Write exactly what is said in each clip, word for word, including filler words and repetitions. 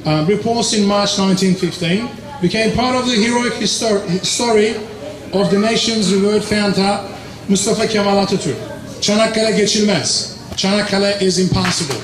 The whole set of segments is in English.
uh, repulsed in March nineteen fifteen, became part of the heroic histor story of the nation's revered founder, Mustafa Kemal Atatürk. Çanakkale geçilmez. Çanakkale is impassable.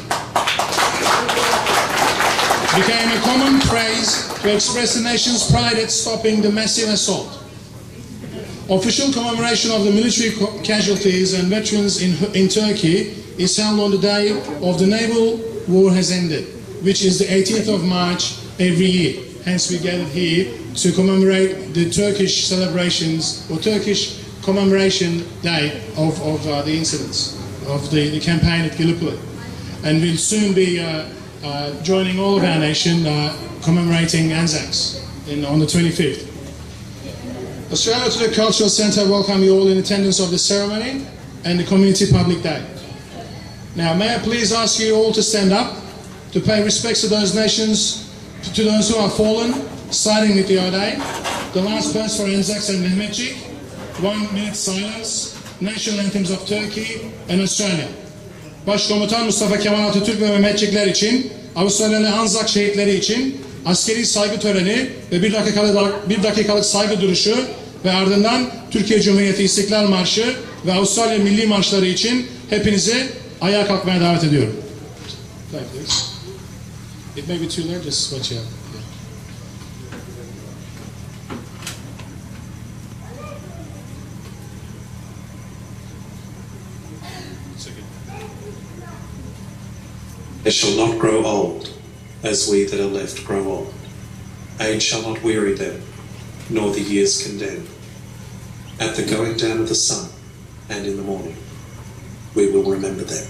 Became a common phrase to express the nation's pride at stopping the massive assault. Official commemoration of the military casualties and veterans in, in Turkey is held on the day of the naval war has ended, which is the eighteenth of March every year. Hence we gathered here to commemorate the Turkish celebrations or Turkish commemoration day of, of uh, the incidents of the, the campaign at Gallipoli. And we'll soon be uh, uh, joining all of our nation uh, commemorating Anzacs in, on the twenty-fifth. Australia to the Cultural Centre welcome you all in attendance of the ceremony and the Community Public Day. Now may I please ask you all to stand up to pay respects to those nations, to those who have fallen, starting with the Oday, the last verse for Anzacs and Mehmetçik, one minute silence, national anthems of Turkey and Australia. Başkomutan Mustafa Kemal Atatürk ve Mehmetçikler için, Avustralyalı Anzak şehitleri için askeri saygı töreni ve bir dakikalık, bir dakikalık saygı duruşu ve ardından Türkiye Cumhuriyeti İstiklal Marşı ve Avustralya Milli Marşları için hepinizi ayağa kalkmaya davet ediyorum. It may be too late, just switch up. They shall not grow old, as we that are left grow old. Age shall not weary them, nor the years condemn. At the going down of the sun, and in the morning, we will remember them.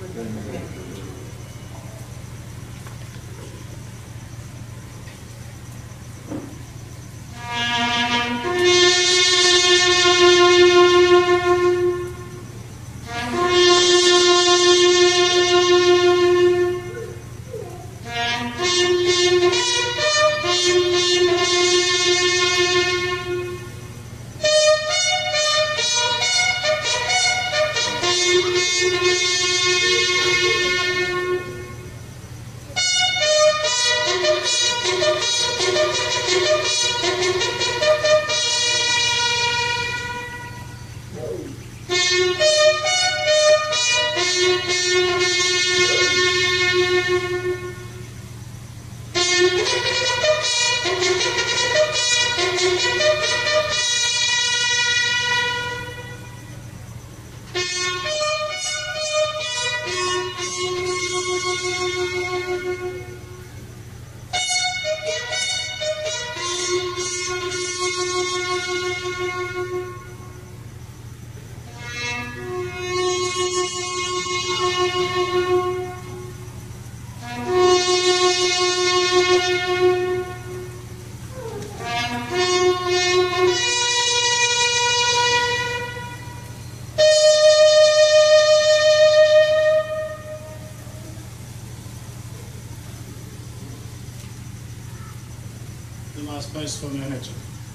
The last post for manager.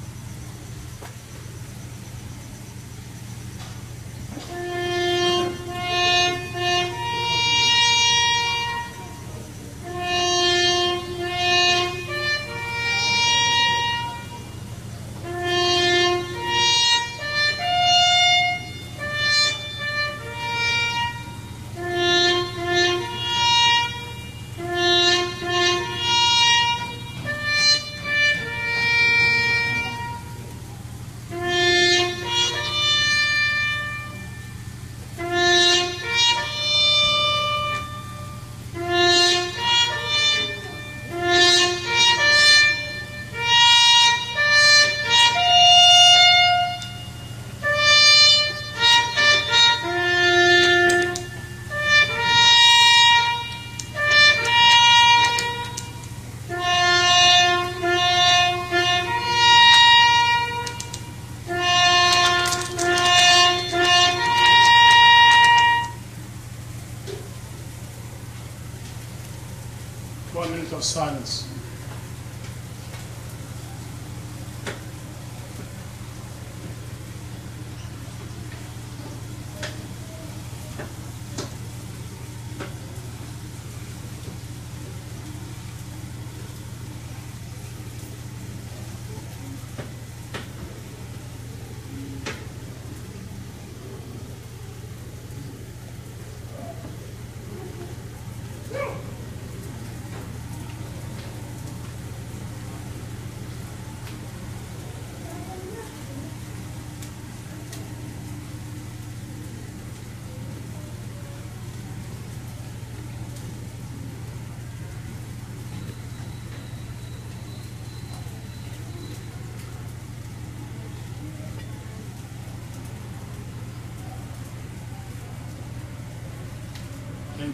One minute of silence.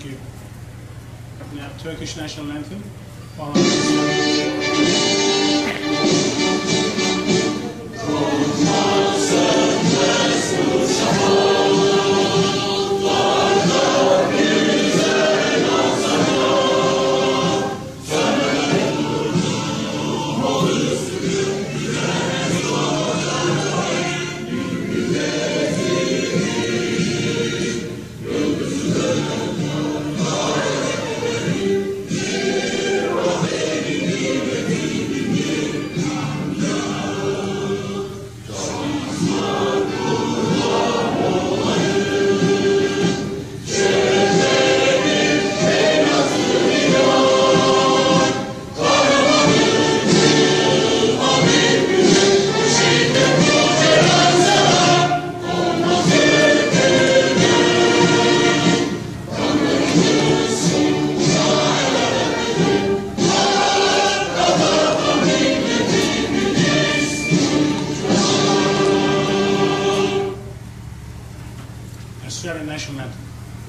you. Now, Turkish national anthem. While Australian national anthem.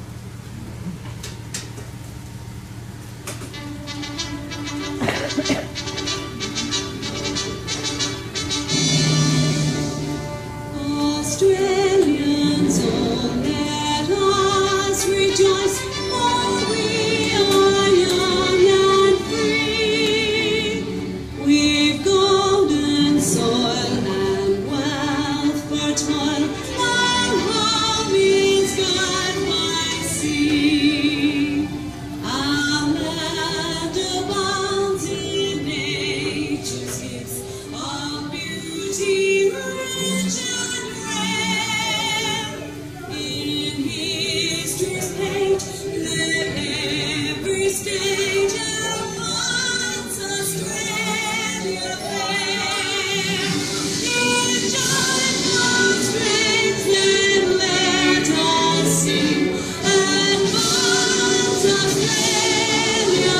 Australians, all let us rejoice, for we are young and free. We've golden soil and wealth fertile, our home is God by sea. Our land abounds in nature's gifts of beauty rich and rare. In history's page, let every stage advance Australia fair. In joyful strains then let us sing, advance Australia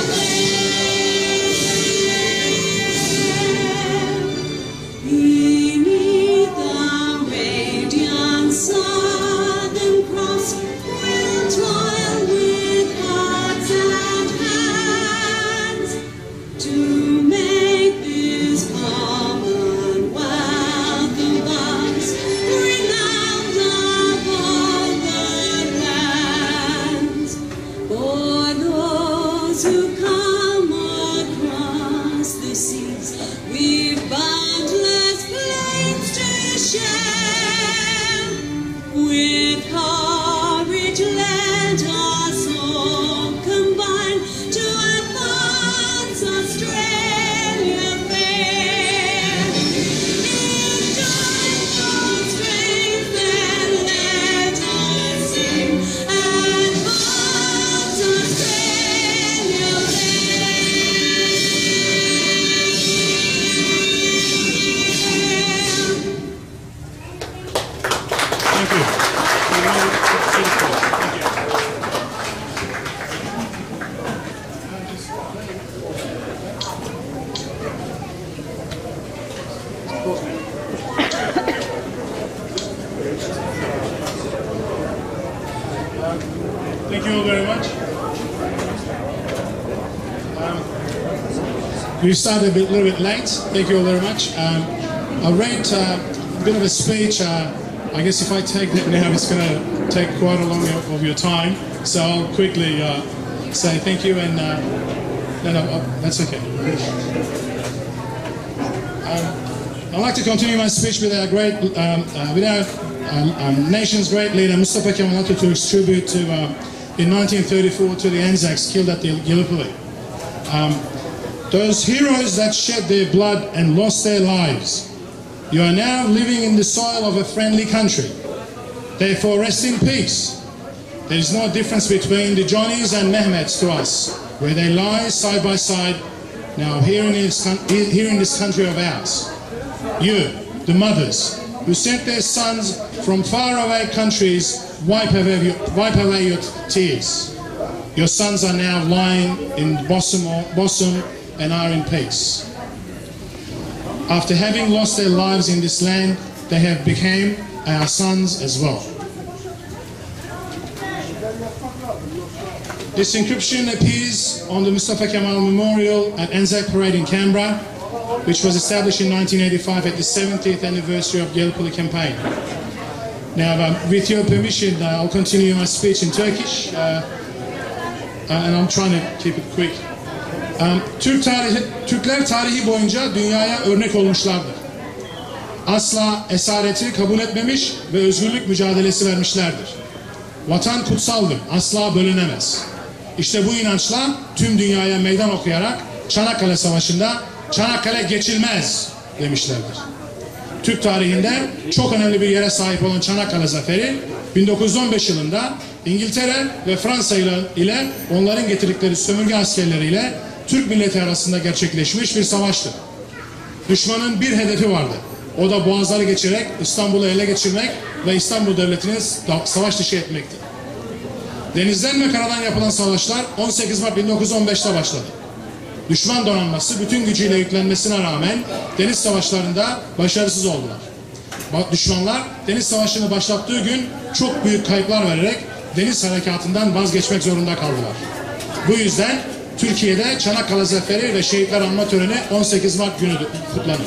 fair. Beneath the radiant Southern Cross, we'll toil with hearts and hands to make this commonwealth of ours renowned of all the lands. For those who come across the seas, we've boundless plains to share. With courage let us all combine to advance Australia fair. In joyful strains then let us sing, advance Australia thank you. We will see the floor. Thank you. Thank you all very much. Um, we started a bit, little bit late. Thank you all very much. Um, I read uh, a bit of a speech. Uh, I guess if I take that now, it's going to take quite a long of your time. So I'll quickly uh, say thank you, and uh, no, no, uh, that's okay. Um, I'd like to continue my speech with our great, um, uh, with our um, um, nation's great leader, Mustafa Kemal Atatürk's tribute to uh, in nineteen thirty-four to the Anzacs killed at the Gallipoli. Um, those heroes that shed their blood and lost their lives, you are now living in the soil of a friendly country. Therefore, rest in peace. There is no difference between the Johnnies and Mehmets to us, where they lie side by side, now here in this, here in this country of ours. You, the mothers, who sent their sons from faraway countries, wipe away your, wipe away your tears. Your sons are now lying in Bossum, Bossum and are in peace. After having lost their lives in this land, they have become our sons as well. This inscription appears on the Mustafa Kemal Memorial at Anzac Parade in Canberra, which was established in nineteen eighty-five at the seventieth anniversary of Gallipoli campaign. Now, um, with your permission, uh, I'll continue my speech in Turkish, uh, uh, and I'm trying to keep it quick. Um, Türk tarihi, Türkler tarihi boyunca dünyaya örnek olmuşlardır. Asla esareti kabul etmemiş ve özgürlük mücadelesi vermişlerdir. Vatan kutsaldır, asla bölünemez. İşte bu inançla tüm dünyaya meydan okuyarak Çanakkale Savaşı'nda Çanakkale geçilmez demişlerdir. Türk tarihinde çok önemli bir yere sahip olan Çanakkale Zaferi bin dokuz yüz on beş yılında İngiltere ve Fransa ile onların getirdikleri sömürge askerleriyle Türk milleti arasında gerçekleşmiş bir savaştır. Düşmanın bir hedefi vardı. O da boğazları geçerek İstanbul'u ele geçirmek ve İstanbul Devleti'ni savaş dışı etmekti. Denizden ve karadan yapılan savaşlar on sekiz Mart bin dokuz yüz on beş'te başladı. Düşman donanması bütün gücüyle yüklenmesine rağmen deniz savaşlarında başarısız oldular. Düşmanlar deniz savaşını başlattığı gün çok büyük kayıplar vererek deniz harekatından vazgeçmek zorunda kaldılar. Bu yüzden Türkiye'de Çanakkale Zaferi ve Şehitler Anma Töreni on sekiz Mart günü kutlanır.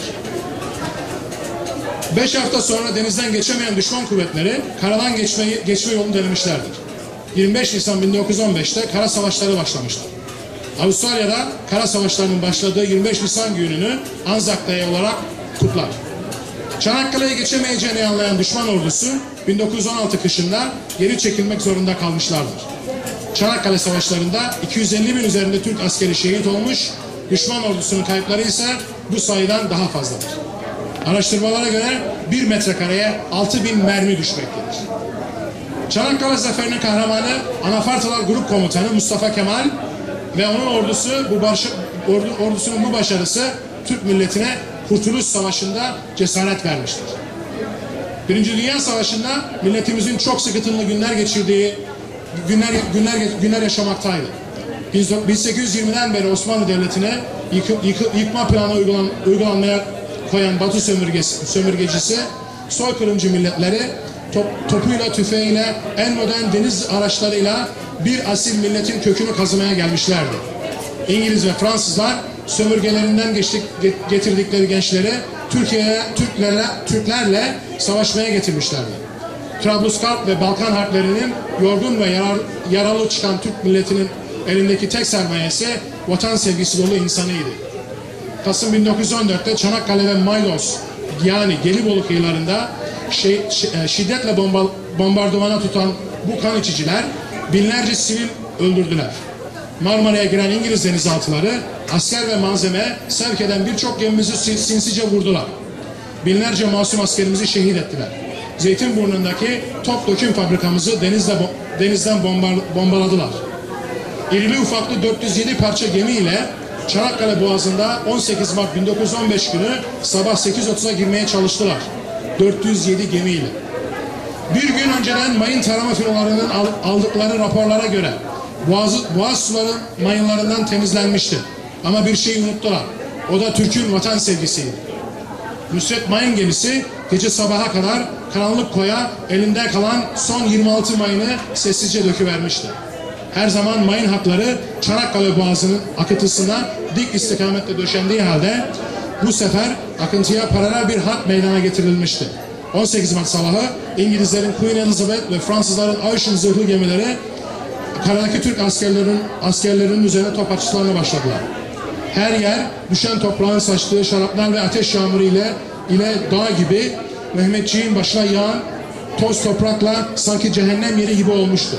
Beş hafta sonra denizden geçemeyen düşman kuvvetleri karadan geçmeyi, geçme yolunu denemişlerdir. yirmi beş Nisan bin dokuz yüz on beş'te kara savaşları başlamışlar. Avustralya'da kara savaşlarının başladığı yirmi beş Nisan gününü Anzac Day olarak kutlar. Çanakkale'ye geçemeyeceğini anlayan düşman ordusu bin dokuz yüz on altı kışında geri çekilmek zorunda kalmışlardır. Çanakkale Savaşları'nda iki yüz elli bin üzerinde Türk askeri şehit olmuş, düşman ordusunun kayıpları ise bu sayıdan daha fazladır. Araştırmalara göre bir metrekareye altı bin mermi düşmektedir. Çanakkale Zaferi'nin kahramanı Anafartalar Grup Komutanı Mustafa Kemal ve onun ordusu bu baş, ordu, ordusunun bu başarısı Türk milletine Kurtuluş Savaşı'nda cesaret vermiştir. Birinci Dünya Savaşı'nda milletimizin çok sıkıntılı günler geçirdiği günler günler günler yaşamaktaydı. bin sekiz yüz yirmi'den beri Osmanlı Devleti'ne yıkı, yıkı, yıkma planı uygulan, uygulanmaya koyan Batı sömürgesi, sömürgecisi soykırımcı milletleri top, topuyla, tüfeğiyle, en modern deniz araçlarıyla bir asil milletin kökünü kazımaya gelmişlerdi. İngiliz ve Fransızlar sömürgelerinden geçtik, getirdikleri gençleri Türkiye'ye Türklerle, Türklerle savaşmaya getirmişlerdi. Trablusgarp ve Balkan harplerinin yorgun ve yarar, yaralı çıkan Türk milletinin elindeki tek sermayesi vatan sevgisi dolu insanıydı. Kasım bin dokuz yüz on dört'te Çanakkale ve Maylos yani Gelibolu kıyılarında şey, şiddetle bomba, bombardımana tutan bu kan içiciler binlerce sivil öldürdüler. Marmara'ya giren İngiliz denizaltıları asker ve malzeme sevk eden birçok gemimizi sinsice vurdular. Binlerce masum askerimizi şehit ettiler. Zeytinburnu'ndaki top döküm fabrikamızı denizde, denizden bombar, bombaladılar. İrili ufaklı dört yüz yedi parça gemiyle Çanakkale Boğazı'nda on sekiz Mart bin dokuz yüz on beş günü sabah sekiz otuz'a girmeye çalıştılar. dört yüz yedi gemiyle. Bir gün önceden mayın tarama filolarının aldıkları raporlara göre Boğaz, Boğaz suları mayınlarından temizlenmişti. Ama bir şeyi unuttular. O da Türk'ün vatan sevgisiydi. Nusret Mayın gemisi gece sabaha kadar karanlık koya elinde kalan son yirmi altı mayını sessizce döküvermişti. Her zaman mayın hatları Çanakkale Boğazı'nın akıntısına dik istikametle döşendiği halde bu sefer akıntıya paralel bir hat meydana getirilmişti. on sekiz Mart sabahı İngilizlerin Queen Elizabeth ve Fransızların Ocean zırhlı gemileri karadaki Türk askerlerin askerlerinin üzerine top atışlarına başladılar. Her yer düşen toprağın saçtığı şarapnel ve ateş yağmuru ile ile dağ gibi Mehmetçiğin başına yağan toz toprakla sanki cehennem yeri gibi olmuştu.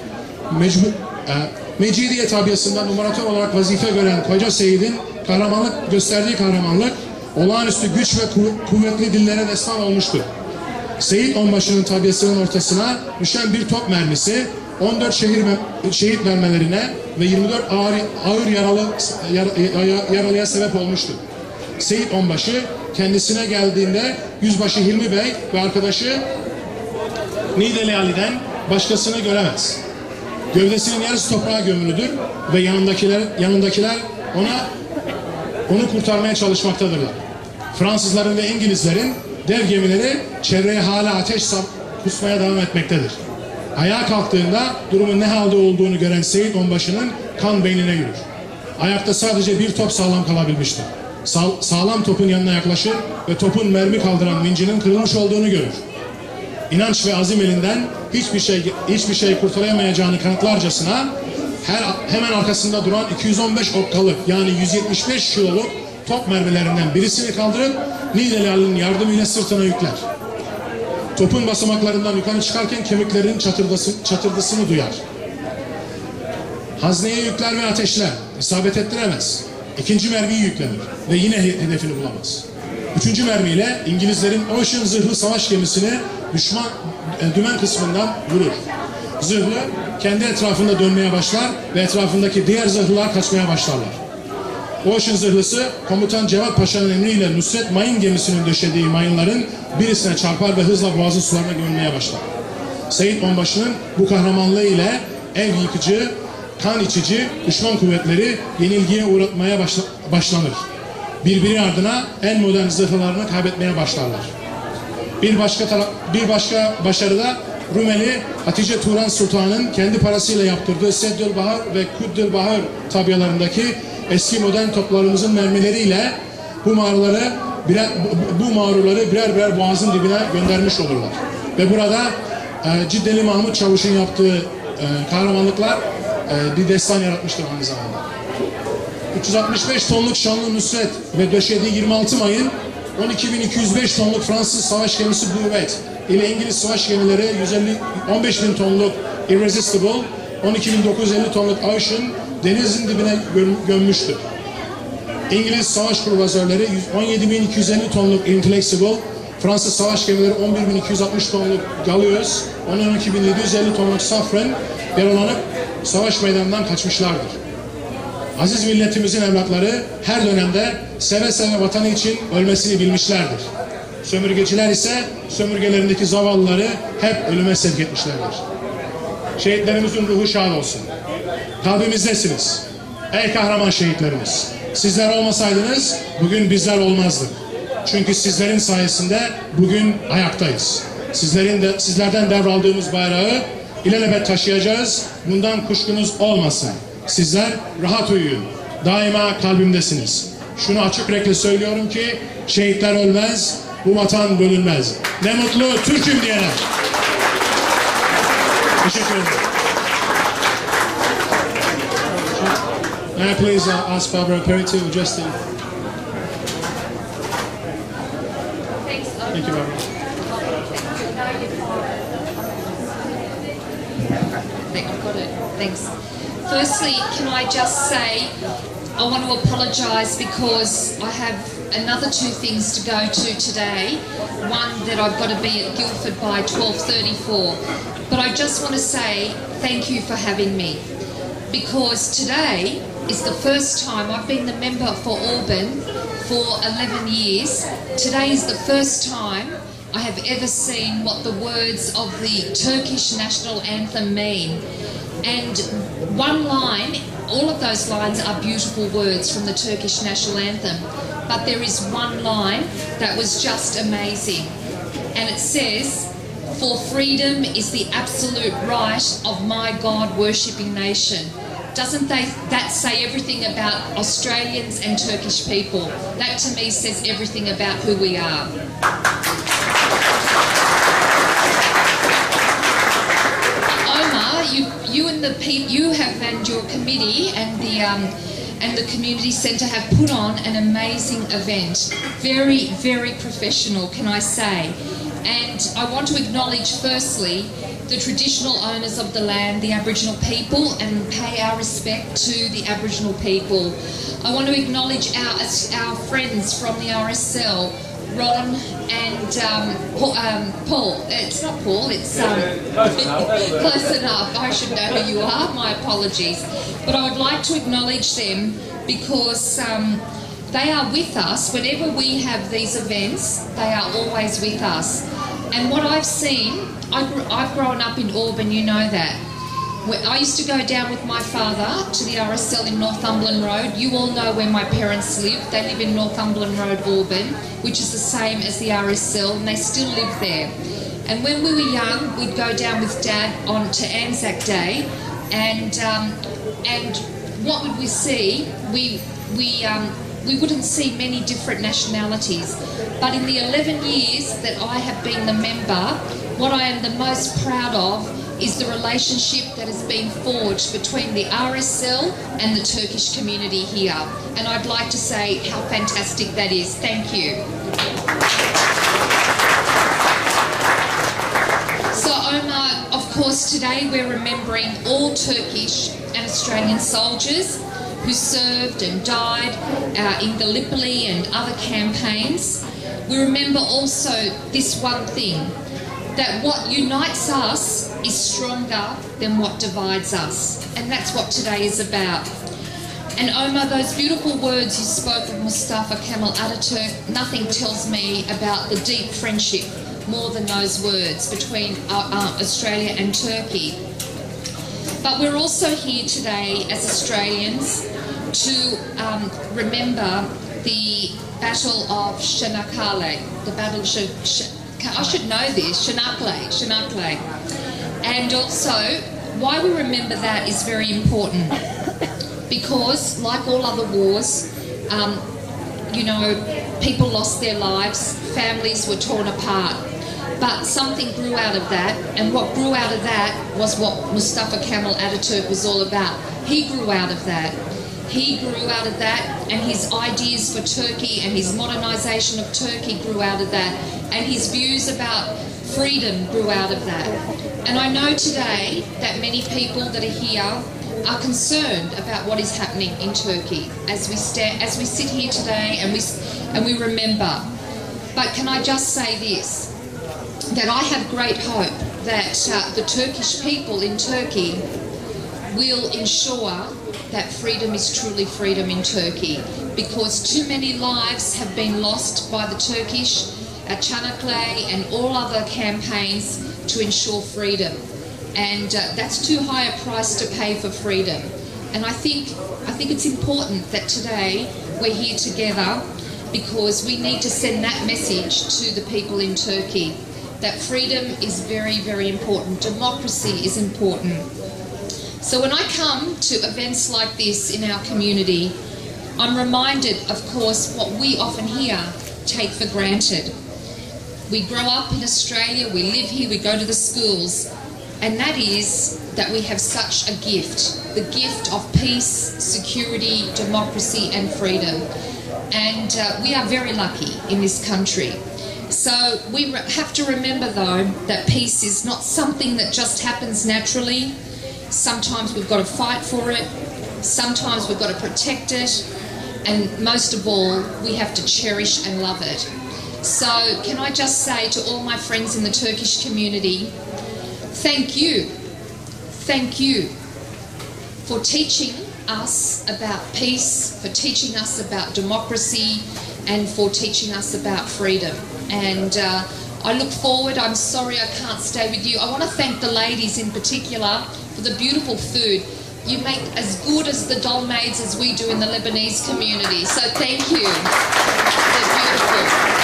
Mecbur, e, Mecidiye tabiyasında numaratör olarak vazife gören Koca Seyit'in kahramanlık gösterdiği kahramanlık olağanüstü güç ve kuvvetli dillere destan olmuştu. Seyit Onbaşı'nın tabiyasının ortasına düşen bir top mermisi on dört şehir şehit vermelerine ve yirmi dört ağır, ağır yaralı yar, yaralıya sebep olmuştu. Seyit Onbaşı kendisine geldiğinde Yüzbaşı Hilmi Bey ve arkadaşı Nideli Ali'den başkasını göremez. Gövdesinin yarısı toprağa gömülüdür ve yanındakiler yanındakiler ona onu kurtarmaya çalışmaktadırlar. Fransızların ve İngilizlerin dev gemileri çevreye hala ateş kusmaya devam etmektedir. Ayağa kalktığında durumun ne halde olduğunu gören Seyit Onbaşı'nın kan beynine yürür. Ayakta sadece bir top sağlam kalabilmiştir. Sa sağlam topun yanına yaklaşır ve topun mermi kaldıran vincinin kırılmış olduğunu görür. İnanç ve azim elinden hiçbir şey hiçbir şey kurtaramayacağını kanıtlarcasına her hemen arkasında duran iki yüz on beş okkalık yani yüz yetmiş beş kiloluk top mermilerinden birisini kaldırıp Niğdeli'nin yardımıyla sırtına yükler. Topun basamaklarından yukarı çıkarken kemiklerin çatırdısı, çatırdısını duyar. Hazneye yükler ve ateşler. İsabet ettiremez. İkinci mermiyi yüklenir ve yine hedefini bulamaz. Üçüncü mermiyle İngilizlerin Ocean zırhlı savaş gemisini düşman e, dümen kısmından vurur. Zırhlı kendi etrafında dönmeye başlar ve etrafındaki diğer zırhlılar kaçmaya başlarlar. Ocean zırhlısı komutan Cevat Paşa'nın emriyle Nusret mayın gemisinin döşediği mayınların birisine çarpar ve hızla boğazın sularına gömülmeye başlar. Seyit Onbaşı'nın bu kahramanlığı ile ev yıkıcı, kan içici düşman kuvvetleri yenilgiye uğratmaya başla başlanır. Birbiri ardına en modern zırhlarını kaybetmeye başlarlar. Bir başka bir başka başarıda Rumeli Hatice Turan Sultan'ın kendi parasıyla yaptırdığı Seddül Bahar ve Kuddül Bahar tabyalarındaki eski modern toplarımızın mermileriyle bu mağaraları birer, bu, bu mağaraları birer birer boğazın dibine göndermiş olurlar. Ve burada e, Ciddeli Mahmut Çavuş'un yaptığı e, kahramanlıklar e, bir destan yaratmıştır aynı zamanda. üç yüz altmış beş tonluk Şanlı Nusret ve döşediği yirmi altı mayın on iki bin iki yüz beş tonluk Fransız savaş gemisi Bleuette ile İngiliz savaş gemileri yüz elli on beş bin tonluk Irresistible, on iki bin dokuz yüz elli tonluk Ocean denizin dibine gömmüştür. İngiliz savaş kruvazörleri on yedi bin iki yüz elli tonluk Inflexible, Fransız savaş gemileri on bir bin iki yüz altmış tonluk Gallios, on iki bin yedi yüz elli tonluk Safran yaralanıp savaş meydanından kaçmışlardır. Aziz milletimizin evlatları her dönemde seve seve vatanı için ölmesini bilmişlerdir. Sömürgeciler ise sömürgelerindeki zavallıları hep ölüme sevk etmişlerdir. Şehitlerimizin ruhu şad olsun. Kalbimizdesiniz. Ey kahraman şehitlerimiz. Sizler olmasaydınız bugün bizler olmazdık. Çünkü sizlerin sayesinde bugün ayaktayız. Sizlerin de, sizlerden devraldığımız bayrağı ilelebet taşıyacağız. Bundan kuşkunuz olmasın. Sizler rahat uyuyun. Daima kalbimdesiniz. Şunu açık yürekli söylüyorum ki şehitler ölmez, bu vatan bölünmez. Ne mutlu Türk'üm diyene. Teşekkür ederim. May I please uh, ask Barbara Perry to address the... Thanks. Thank you, Barbara. I've got it. Thanks. Firstly, can I just say I want to apologise because I have another two things to go to today. One that I've got to be at Guildford by twelve thirty-four. But I just want to say thank you for having me, because today is the first time I've been the member for Auburn for eleven years. Today is the first time I have ever seen what the words of the Turkish national anthem mean. And one line, all of those lines are beautiful words from the Turkish national anthem, but there is one line that was just amazing. And it says, "For freedom is the absolute right of my God-worshipping nation." Doesn't they, that say everything about Australians and Turkish people? That to me says everything about who we are. Omar, you, you and the people, you have, and your committee and the um, and the community centre have put on an amazing event. Very, very professional, can I say? And I want to acknowledge firstly the traditional owners of the land, the Aboriginal people, and pay our respect to the Aboriginal people. I want to acknowledge our our friends from the R S L, Ron and um, Paul, um, Paul. It's not Paul, it's um, close enough. I should know who you are, my apologies. But I would like to acknowledge them because um, they are with us. Whenever we have these events, they are always with us. And what I've seen, I grew, I've grown up in Auburn, you know that. I used to go down with my father to the R S L in Northumberland Road. You all know where my parents live. They live in Northumberland Road, Auburn, which is the same as the R S L, and they still live there. And when we were young, we'd go down with Dad on to Anzac Day, and um, and what would we see? We we um, we wouldn't see many different nationalities. But in the eleven years that I have been the member, what I am the most proud of is the relationship that has been forged between the R S L and the Turkish community here. And I'd like to say how fantastic that is. Thank you. So Omar, of course, today we're remembering all Turkish and Australian soldiers who served and died uh, in Gallipoli and other campaigns. We remember also this one thing, that what unites us is stronger than what divides us. And that's what today is about. And Omar, those beautiful words you spoke of Mustafa Kemal Ataturk, nothing tells me about the deep friendship more than those words between uh, uh, Australia and Turkey. But we're also here today as Australians to um, remember the Battle of Çanakkale, the Battle of Sh Sh I should know this, Çanakkale, Çanakkale. And also, why we remember that is very important, because like all other wars, um, you know, people lost their lives, families were torn apart, but something grew out of that, and what grew out of that was what Mustafa Kemal Ataturk was all about. He grew out of that. He grew out of that, and his ideas for Turkey and his modernisation of Turkey grew out of that, and his views about freedom grew out of that. And I know today that many people that are here are concerned about what is happening in Turkey as we stand, as we sit here today and we and we remember. But can I just say this, that I have great hope that uh, the Turkish people in Turkey will ensure that freedom is truly freedom in Turkey, because too many lives have been lost by the Turkish at Çanakkale and all other campaigns to ensure freedom, and uh, that's too high a price to pay for freedom. And I think I think it's important that today we're here together, because we need to send that message to the people in Turkey, that freedom is very, very important, democracy is important. So when I come to events like this in our community, I'm reminded, of course, what we often here take for granted. We grow up in Australia, we live here, we go to the schools, and that is that we have such a gift, the gift of peace, security, democracy and freedom. And uh, we are very lucky in this country. So we have to remember, though, that peace is not something that just happens naturally. Sometimes we've got to fight for it, sometimes we've got to protect it, and most of all, we have to cherish and love it. So can I just say to all my friends in the Turkish community, thank you, thank you for teaching us about peace, for teaching us about democracy, and for teaching us about freedom. And uh, I look forward, I'm sorry I can't stay with you. I want to thank the ladies in particular for the beautiful food. You make as good as the dolmades as we do in the Lebanese community. So thank you. They're beautiful.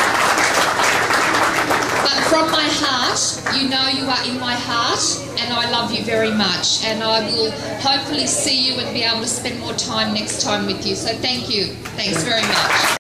But from my heart, you know you are in my heart, and I love you very much. And I will hopefully see you and be able to spend more time next time with you. So thank you. Thanks very much.